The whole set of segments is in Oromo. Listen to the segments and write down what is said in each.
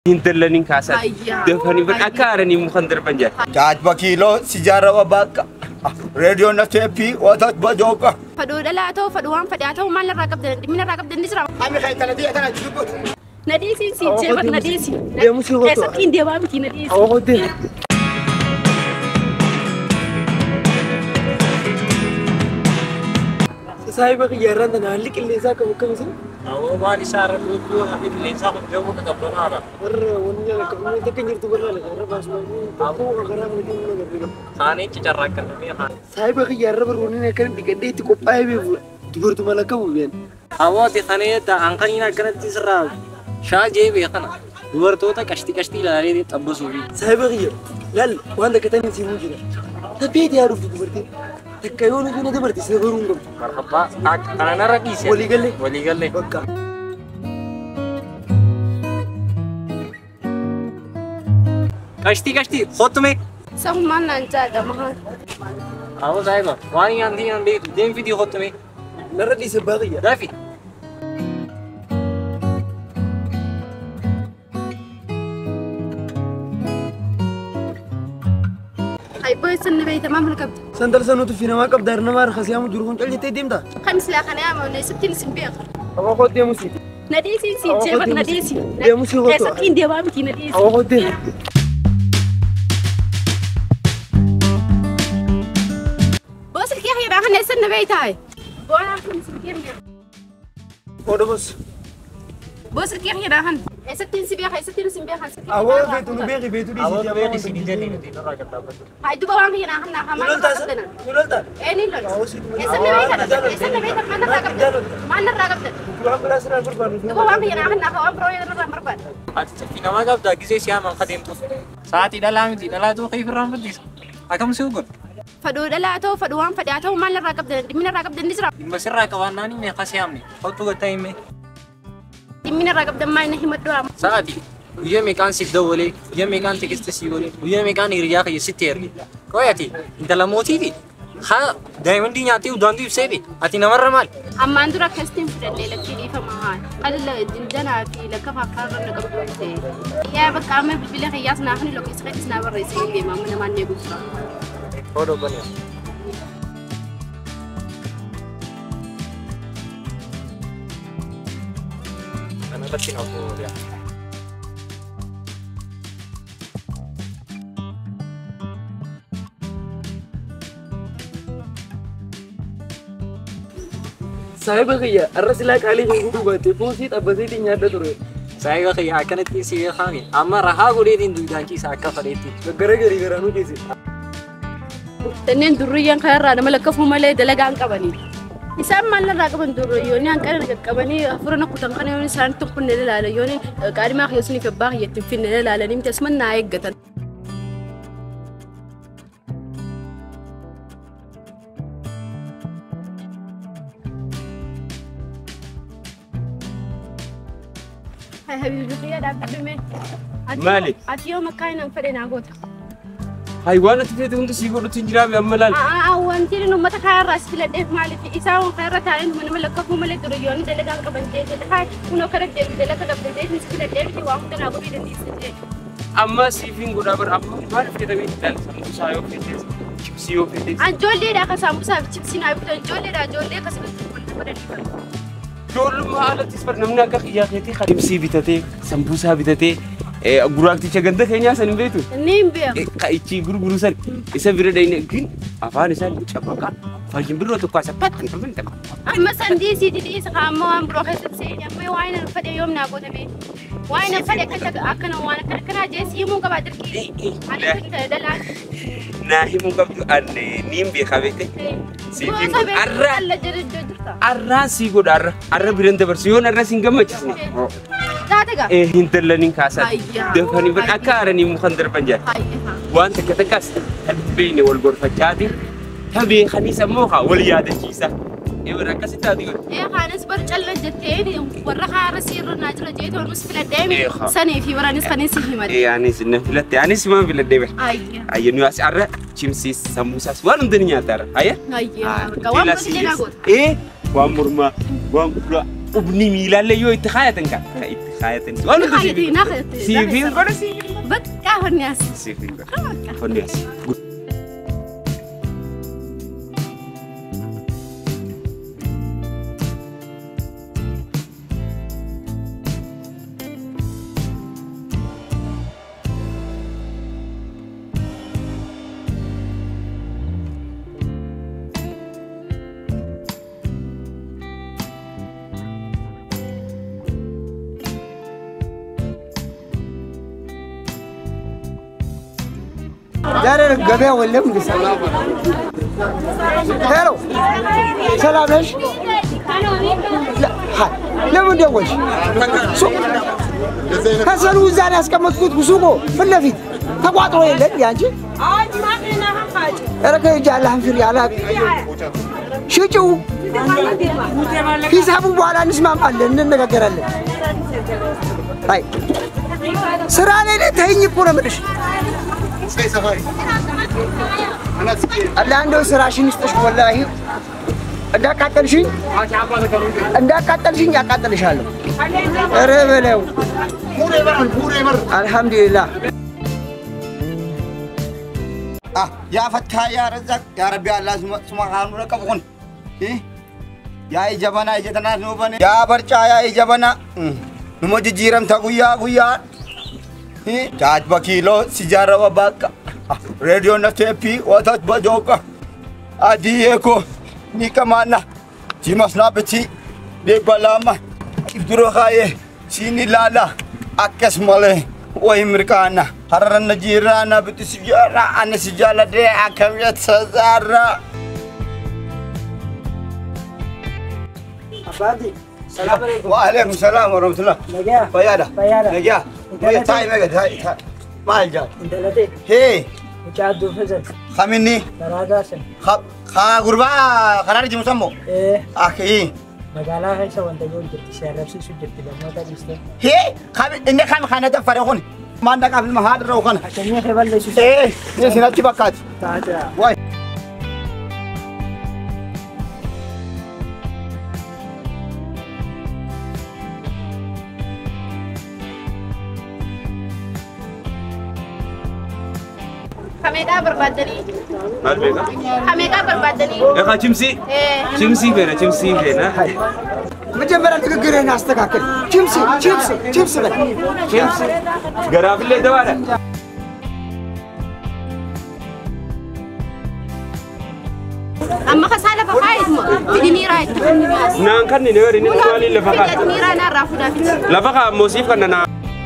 Hinterlenin kasar. Defani berakaran ini mukhandar panjat. Jad bakilo sejarah wabaka. Radio na tepi watat bajoka. Fadu dala atau faduan fadiatau mana rakab dan mina rakab dan disram. Kami kaya tanah cukup. Nadisi si cebak nadisi. Dia mesti hoto. Esakin dia bami nadisi. Oh hoto. Saya berkejaran dan alik ilesa ke bukan sih. Awak mari syarat dulu habis ilesa ke jauh ke kampung ada. Warnanya kamu itu kan nyertu berlalu karena pas aku karena mungkin nggak. Kani cicarakan ini kan. Saya berkejaran berwarna kan digede itu kopai bebu. Tubur tu malah kamu bian. Awak di kani ta angkani nak kena diserang. Syah jebi kan. Luar tu tak kasti lari di tabus ubi. Saya berkejar. Lal, wanda katanya sih mungkin. Tapi dia harus berarti. Kayo nung na berarti sa burung. Marhaba. Karena ragis ya. Wali galle. Baka. Kasti. Hot me. Sang mana ada mahal. Awak saya ba. Wani andi dem video hot me. Nara di sebagi ya. Dafi. Ay boy sen bey tamam الكبد. Sandal sanu tu fina makab dar namar khasiamu jurgun jalje te dimda. خمس لا خنا ما نسبتين سنبيخ. Awa ko dia musi. Nadisi si cebak nadisi. Dia mesti hoto. Esakin dia bami nadisi. Awa ko dia. بوس الكيخ يا باخن يسن بيتاي بونا كن سبيخ Odo bos. بوس الكيخ يا باخن يسكتين سبيخ يسكتين سبيخ Awa betu nu betu di Awak sini. beri di sini jadi nanti nora kata apa. هاي دوبا وان يا نحن نحن ما نرقبنا Nulal ta. ايه نيلون يسن بيتك ما نرقبنا Kurang belas ran berbanu. دوبا وان يا نحن نحن وان برو يا مربان Fina magab dah gizi siapa mengkadim tu. Saat tidak tu kayak firman betis. Akam sugun. فدو دلا تو فدوان فداتو ما نرقبنا من نرقبنا نسرا Masirra kawan ni me kasih amni. Kau tu kata ini. من نرقبنا ما نهمت دوام Saati. Dia mekan sih boleh. Dia mekan tiket sih boleh. Dia mekan iriya kayak sitir. Kau ya ti. Dalam moti ti. Ha, diamond di nyati udah di sini. Ati nama ramal. أما أندرا كاستين في الليلة كذي فماهاي هذا اللي جندنا في لكفا قرر نقبل سي يا بك عم بيلي خياس نحن لو كيس خيس نابر رئيسين دي ما من ما نيجو Kau dah banyak. Karena kecil aku dia. Saya berkejar. Arah sila kali yang guru batu posit apa sih nyada turun. Saya kayak akan itu sih kami. Amma raha gue di dunia kisah kakak itu. Gara-gara nu sih. تنين دريان خير أنا ملك فما لا دلقان كبني إسام ما لنا راكبن دريوني أنا كان كبني فرنا كتان كان يوني سان تكون نلا على يوني كاري ما خيسني في باغ يتفين نلا على نيم تسمن نايق جتن هاي حبيبي يا داب بمي مالك أتيو مكاين فرنا قوت Haywana tete untuk sigur tunjira be amalan. أول تيري نو متخير راس في الدف مالي في إساو خير تاين من ملك فما لا دريوني دلقان كبني هاي كنا كرد دلقان كبني نسكيل الدف دي واحد أنا أقول إذا نيسي Amma sifin guda bar amma har fita be dal sambusa yo fete. Chipsi yo fete. Anjolli dah kasambusa chipsi na bitu anjolli kasih betul pada di. Dol ma ala tisbar namna ka khiya khiti chipsi bitate, sambusa bitate. Gurak ti caganda kayaknya sanin betu. Nimbe. Kaici guru san. Isa bira dai ne gin. Afan san cabaka. Fajin biro to kwasa pat kan ben. Amma sandi si di sakamo am bro kasi sai ya mai wayna fade yom na gota be. Wayna fade kanta akana wana kana je si mu gaba dirki. Ali kanta dala. Nahi mun kabdu an nimbe khabete. Sifin arra. Arra si godar. Arra birante versión arra singama cisni. Tataga. Hinterlenin kasar. Defani berakaran ini mukhandar panjat. وأنت كتكست بيني والغرفة جادي تبي خنيسة موها وليادة كيسة إيه كاسة تادي إيه خانس برجع لجتين ورخا رسير ناجر جيت ونص في الدم سنة في ورانس خنيس هيمد إيه يعني سنة في الدم يعني سما في الدم أيه نواس عرّ chimsi samosa warung dunia tar ayah kawan masih dia nagod wamurma wamura ubni milale yo itkhaya tengka Kayatin. Ano to Kayatin na, kayatin. Siving ko na siving. Ba't ka, Honyas? Siving ko. Honyas. ዛሬ ገበያ ወለም እንሰማው ሄሎ ሰላም ነሽ ለምን ደወልሽ ከሰሉ እዛ ነው ያስቀመጥኩት ሱቆ ፊት ለፊት ተቋጥሮ የለን ያንቺ ኧረ ከእጃለ አንፍሪ ያላ ሽጪው ሂሳቡ በኋላ እንስማማለን እንነጋገራለን አይ ስራ ላይ ተይኝ እኮ ነው የምልሽ الله عنده سراشين يستش والله دا قاتلشين يا قاتلشالو ربلو بوري الحمد لله يا فتح يا رزاق يا ربي الله سبحانه ركبون يا جبنا جتنا نوبن يا برچا يا جبنا نموجي جيرم تا غيا تاج بكيلو سيجاره وباك راديو نتيبي واتات بجوكا اديكو نيكمانا جيمس نابتي ببلاما يدرو خاي سيني لالا اكس ماله وامريكانا حررن جيرانا بتسجارا انا سجاله دي اكم يتسزارا ابادي السلام عليكم وعليكم السلام ورحمه الله نجا بيادا نجا ويا تاي ميغا تاي ما الجا انت لدي هي وجادو فزل خميني تراداسن خا غربا قرار جمسمو ايه اخي مقالا هيسا وانت يقول جرت سياربسي سجرت لما تجيستي هي خم اني خم خانه تفرقون ما عندك قبل ما هذا روخنا عشان يخبل لي سوسي ايه نسينا بكات تعال واي Kamega berbadani. Malbeka. Kamega berbadani. Ya ka chimsi? Chimsi bena. መጀመሪያ ንግግርህን አስተካክል ቺፕስ በል Chimsi. Garafile dawara. Amma kasala fa khaid mo. Tidini right tafni mas. Naan kan ni wari ni wali lafaka. Tidini rana rafuda fit. Lafaka mosif kan na.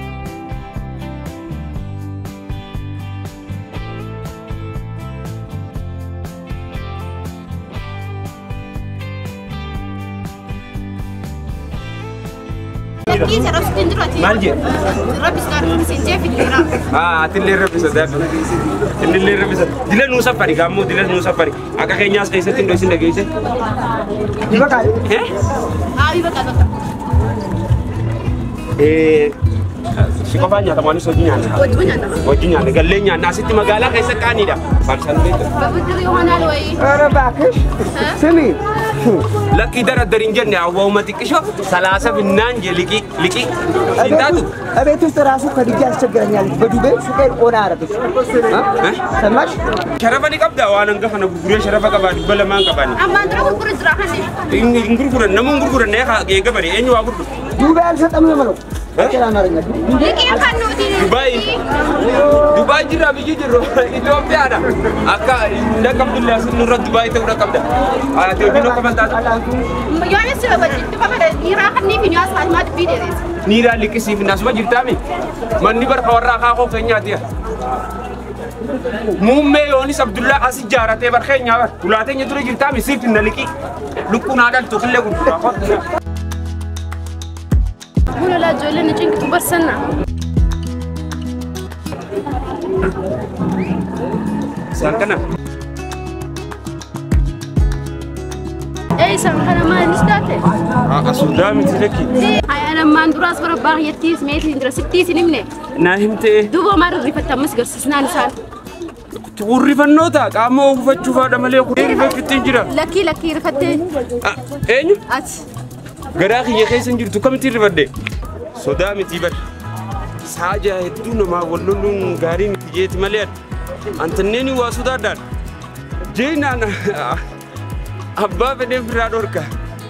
Lagi saya harus tunjuk lagi. Manje. Rabis sekarang sinje fit lira. Atille rabisa da. Atille rabisa. Dila nusa pari kamu dila nusa pari. Aka kenyas kaisa tindo sinda geise. ይበቃል Iba kata. Sikofanya tamani sojinya. Wajunya na. Wajinya galenya na sitti magala kaisa kanida. Falsan beta. Babudri yohana loyi. ኧረ እባክሽ ስሚ Laki dara darinjenne awwa umatikisho salasa binanje liki sintatu. እቤት ውስጥ ራሱ ከድጃ ያስቸግረኛል በዱቤ ሱቄን ኦና አረግሽ ሰማሽ Sharafani qabda waan hanga kana gurguree sharafa qabaa dubbala maan qabaani. Amma ndra gurguru jira kanne. Gurguran namun gurguran ne ka gabare eenyu waa gurguru. ዱቤ አልሰጠም ነው የምለው በቀላ አማርኛ Liki kanno di. Dubai jira biyyi jirro Itoophiyaadha. Akka inda qabdullee asinurra Dubai ta'uu qabda. Ati hojii nokka bantaatu. Yohanes se wajji tufa kada ira kanni fi nyas kalmat bi deres. Niiraan liqisiif naasuma jirtaami. Manni barka warraa kaakoo keenyaatiya. Muummee Yoonis Abdullaa as ijaaratee barkeenyaa bar. Ulaateenya ture jirtaami siif na liqii. Lukkuun haadhaan tokkillee gurguraa. Bula la jole ni chinki tubarsanna. Isaan kana. Isaan kana maal istate? Asuudaa miti lekki. Ay ana manduras barabaa yattis meeti indra sittis nimne. Naa himtee. Duuba maar rifattamas garsiisnaan isaan. Urrifannoota qaama ogufachuuf haadha malee urrifattiin jira. Lakki rifattee. Eenyu? Ati. Garaa kiyya keessa hin jirtu kamitti irrifadde? صدامي تيبر ساجا هدون ما ولولون غارين تجيت مليان أنتنيني واسودا دار جينا أنا أبا بدين فرادوركا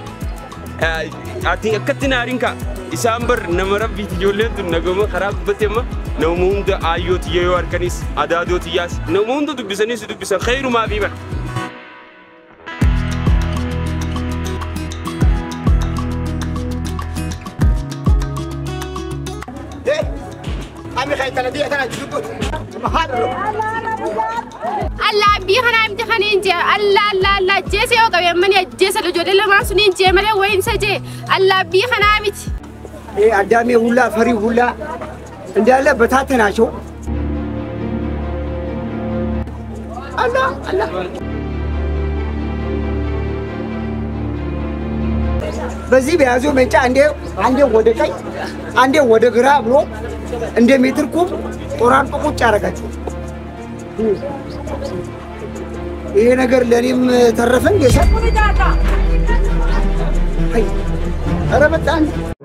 أتي أكتنا رينكا إسامبر نمرة بيتجولين تنقوم خراب بتيما نومون ده آيوت يو أركنيس أدادوت ياس نومون ده تبصنيس تبصن خير ما بيبر أمي خايف أنا دي أنا جبت محاضر الله بيخنا امتحانين جا الله جيسي أو كبير من يجيس الوجود اللي ما سنين جي ملا وين سجى الله بيخنا امت إيه أدامي ولا فري ولا عندي الله بتاعتنا شو الله በዚህ በያዘው መጫ አንዴ ወደ ቀኝ አንዴ ወደ ግራ ብሎ እንደ ሜትር ኩብ ቆራርጦ ቁጭ ያደርጋችሁ። ይሄ ነገር ለኔም ተረፈኝ የሰ አይ ኧረ በጣም